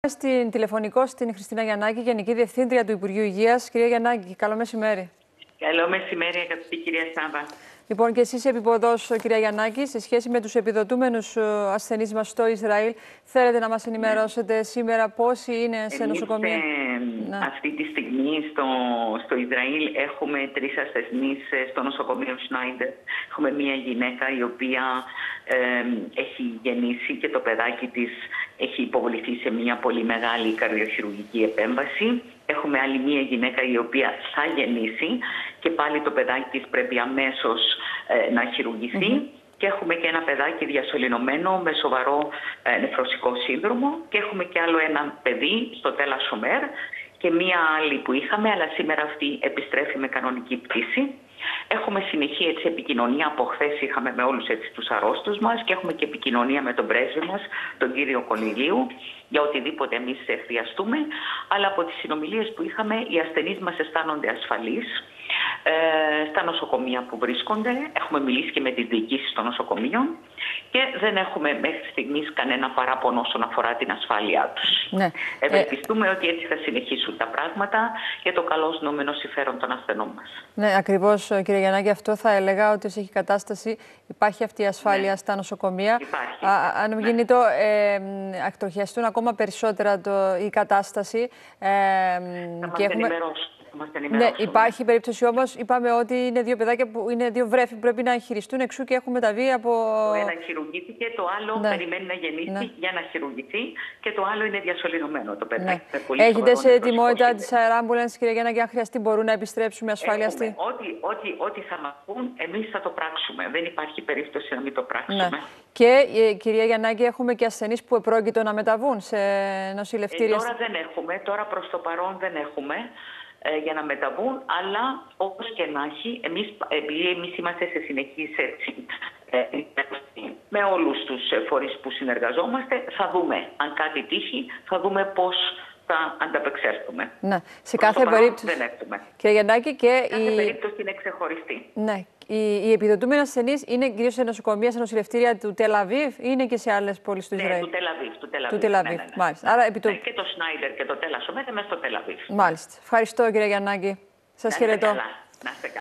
Στην τηλεφωνικό στην Χριστίνα Γιαννάκη, Γενική Διευθύντρια του Υπουργείου Υγείας. Κυρία Γιαννάκη, καλό μεσημέρι. Καλό μεσημέρι, αγαπητή κυρία Σάβα. Λοιπόν, και εσείς επίποδος, κυρία Γιαννάκη, σε σχέση με τους επιδοτούμενους ασθενείς μας στο Ισραήλ, θέλετε να μας ενημερώσετε σήμερα πόσοι είναι σε νοσοκομεία? Αυτή τη στιγμή στο Ισραήλ έχουμε 3 ασθενείς στο νοσοκομείο Σνάιντερ. Έχουμε μία γυναίκα η οποία έχει γεννήσει και το παιδάκι της έχει υποβληθεί σε μια πολύ μεγάλη καρδιοχειρουργική επέμβαση. Έχουμε άλλη μία γυναίκα η οποία θα γεννήσει και πάλι το παιδάκι της πρέπει αμέσως να χειρουργηθεί. Και έχουμε και ένα παιδάκι διασωληνωμένο με σοβαρό νεφρωσικό σύνδρομο και έχουμε και άλλο ένα παιδί στο Τέλα Σομέρ και μία άλλη που είχαμε, αλλά σήμερα αυτή επιστρέφει με κανονική πτήση. Έχουμε συνεχή επικοινωνία, από χθες είχαμε με όλους τους αρρώστους μας και έχουμε και επικοινωνία με τον πρέσβη μας, τον κύριο Κονηλίου, για οτιδήποτε εμείς χρειαστούμε. Αλλά από τις συνομιλίες που είχαμε, οι ασθενείς μας αισθάνονται ασφαλείς στα νοσοκομεία που βρίσκονται. Έχουμε μιλήσει και με τις διοικήσεις των νοσοκομείων και δεν έχουμε μέχρι στιγμής κανένα παράπονο όσον αφορά την ασφάλειά τους. Ναι. Ευελπιστούμε ότι έτσι θα συνεχίσουν τα πράγματα για το καλό νόμενο συμφέρον των ασθενών μας. Ναι, ακριβώς, κύριε Γιαννάκη, αυτό θα έλεγα, ότι έχει κατάσταση, υπάρχει αυτή η ασφάλεια στα νοσοκομεία. Υπάρχει. Αν γίνει το ακτροχιαστούν ακόμα περισσότερα η κατάσταση. Θα μας ενημερώσουν. Ναι, υπάρχει περίπτωση όμως, είπαμε ότι είναι 2 παιδάκια που είναι 2 βρέφη που πρέπει να χειριστούν, εξού και έχουμε μεταβεί από... Το ένα χειρουργήθηκε, το άλλο περιμένει να γεννήσει για να χειρουργηθεί και το άλλο είναι διασωληνωμένο το παιδάκι. Έχετε σε ετοιμότητα της αεράμπουλανσης, κυρία Γιαννάκη, αν χρειαστεί μπορούν να επιστρέψουν με ασφάλεια στη... Ό,τι θα μας πούν, εμείς θα το πράξουμε. Δεν υπάρχει περίπτωση να μην το πράξουμε. Ναι. Και, κυρία Γιαννάκη, έχουμε και ασθενείς που επρόκειτο να μεταβούν σε νοσηλευτήρια. Τώρα δεν έχουμε, τώρα προς το παρόν δεν έχουμε για να μεταβούν, αλλά όπως και να έχει, επειδή εμείς είμαστε σε συνεχής με όλους τους φορείς που συνεργαζόμαστε, θα δούμε αν κάτι τύχει, θα δούμε πώς θα ανταπεξέλθουμε. Ναι. Σε κάθε περίπτωση δεν έχουμε. Κύριε Γιαννάκη, και κάθε περίπτωση είναι ξεχωριστή. Ναι. Οι επιδοτούμενοι ασθενείς είναι κυρίως σε νοσοκομεία, σε νοσηλευτήρια του Τελαβίβ ή είναι και σε άλλες πόλεις του Ισραήλ? Του Τελαβίβ. Ναι. Μάλιστα. Άρα, και το Σνάιντερ και το Τέλα Σομέρ μέσα στο Τελαβίβ. Μάλιστα. Ευχαριστώ, κύριε Γιαννάκη. Σας χαιρετώ.